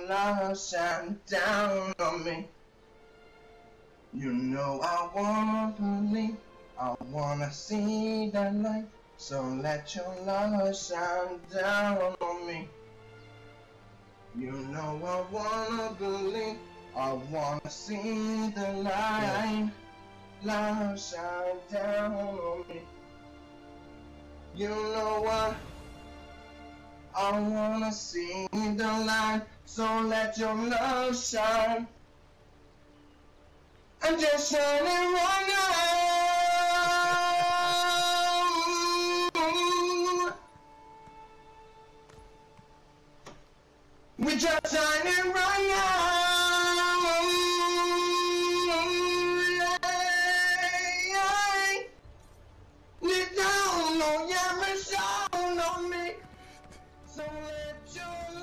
love shine down on me. You know I wanna believe, I wanna see the light. So let your love shine down on me. You know I wanna believe, I wanna see the light. Love shine down on me. You know what? I wanna see the light. So let your love shine. I'm just shining right now. We're just shining right now. We don't know, yeah, it's all on me. So let your